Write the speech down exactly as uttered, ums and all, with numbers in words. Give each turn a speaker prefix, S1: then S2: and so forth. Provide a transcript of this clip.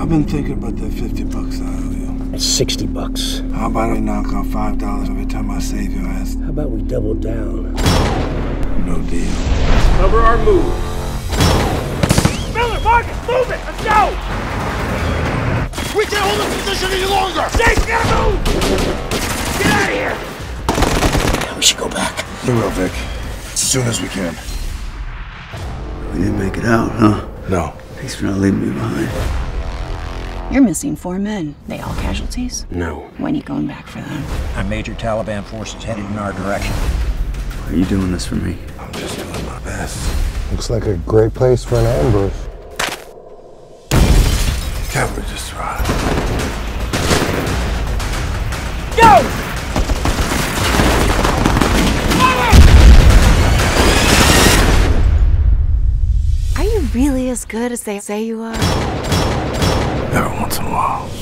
S1: I've been thinking about that fifty bucks I owe you.
S2: That's sixty bucks.
S1: How about I knock off five dollars every time I save your ass?
S2: How about we double down?
S1: No deal.
S3: Cover our move. Miller, Marcus, move it! Let's go!
S4: We can't hold this position any longer!
S3: Chase, gotta move! Get out of here!
S2: Yeah, we should go back.
S4: We will, Vic. As soon as we can.
S5: We didn't make it out, huh?
S1: No.
S5: Thanks for not leaving me behind.
S6: You're missing four men. They all casualties?
S2: No.
S6: When you going back for them?
S7: Our major Taliban forces headed in our direction.
S5: Are you doing this for me?
S1: I'm just doing my best.
S8: Looks like a great place for an ambush.
S1: Can't we just ride?
S3: Go!
S6: Are you really as good as they say you are?
S1: Every once in a while.